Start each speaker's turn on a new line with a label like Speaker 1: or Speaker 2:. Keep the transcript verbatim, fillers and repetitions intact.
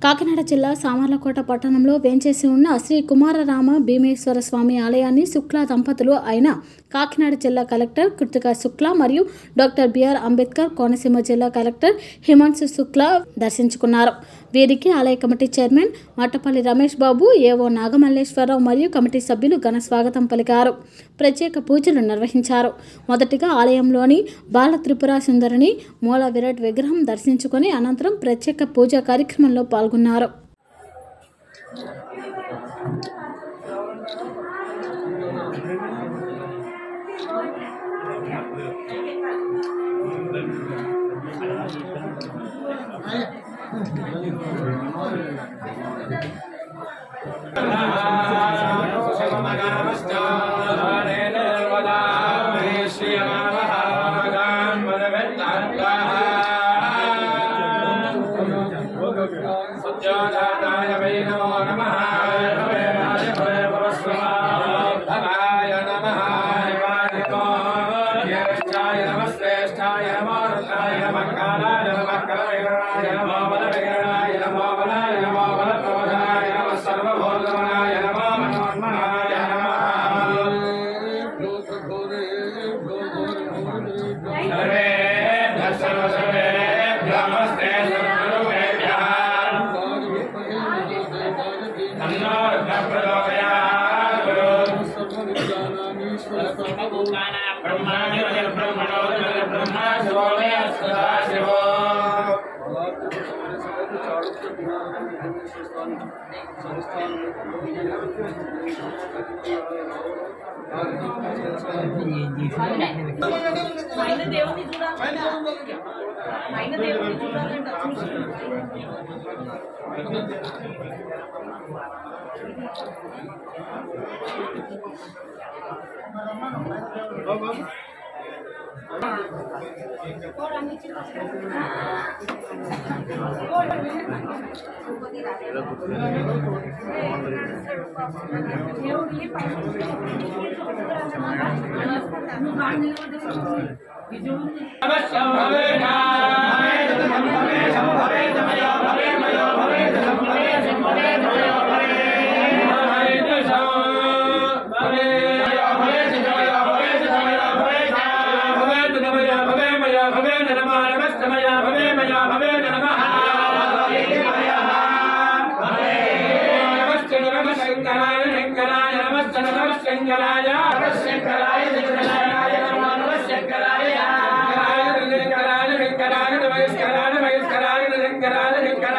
Speaker 1: కాకినాడ జిల్లా సామర్లకోట పట్టణంలో వేంచేసి ఉన్న శ్రీ కుమారరామ భీమేశ్వర స్వామి ఆలయాన్ని శుక్లా దంపతులు అయిన కాకినాడ జిల్లా కలెక్టర్ కృతికా శుక్లా మరియు డాక్టర్ బిఆర్ అంబేద్కర్ కోనసీమ జిల్లా కలెక్టర్ హిమాంశు శుక్లా దర్శించుకున్నారు. వీరికి ఆలయ committee chairman Mattapalli Ramesh Babu, EO Nagamalleswararao మరియు కమిటీ సభ్యులు ఘన స్వాగతం పలికారు. ప్రత్యేక పూజలు నిర్వహించారు. మొదటిగా ఆలయంలోని బాల త్రిపుర సుందరిని మూల విరాట్ విగ్రహం దర్శించుకుని అనంతరం ప్రత్యేక పూజా కార్యక్రమంలో పాల్గొన్నారు.
Speaker 2: Shangara